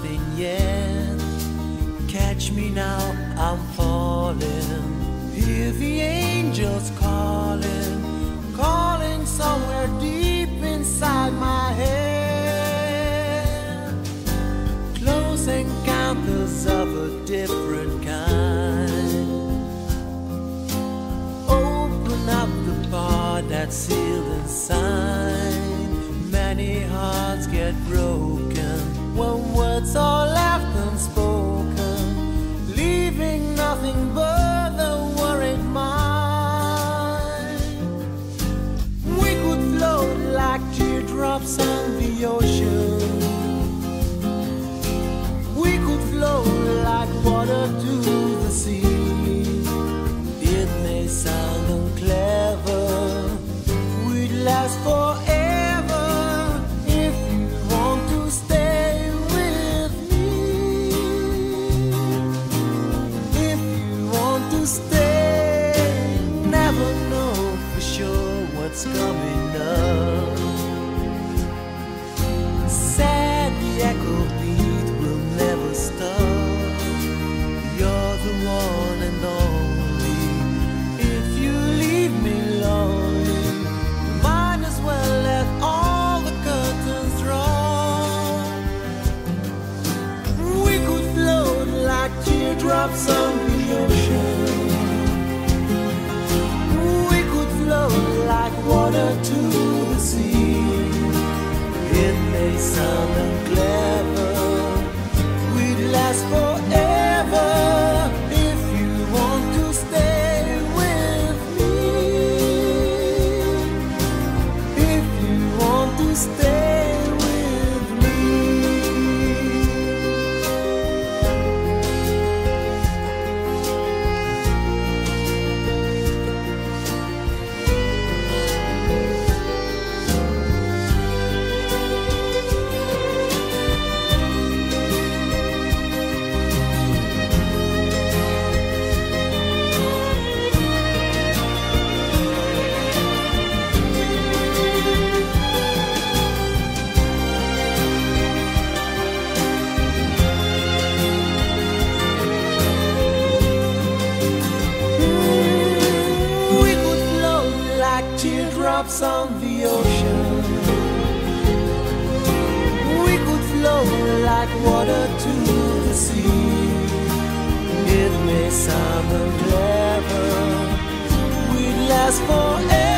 nothing yet. Catch me now, I'm falling. Hear the angels calling, calling somewhere deep inside my head. Close encounters of a different kind. Open up the bar that's sealed inside. Many hearts get broken when words are left unspoken, leaving nothing but the worried mind. We could float like teardrops on the ocean. We could float like water to the sea. It may sound unclever, we'd last forever if you want to stay with me. If you want to stay, never know for sure what's coming up. Sad the echo beat will never stop. You're the one and only. If you leave me lonely, might as well let all the curtains draw. We could float like teardrops on the ocean. We could float like water to the sea. It may sound unclever, we'd last forever if you want to stay with me. If you want to stay with me. We could float like teardrops on the ocean. We could float like water to the sea. It may sound unclever, we'd last forever.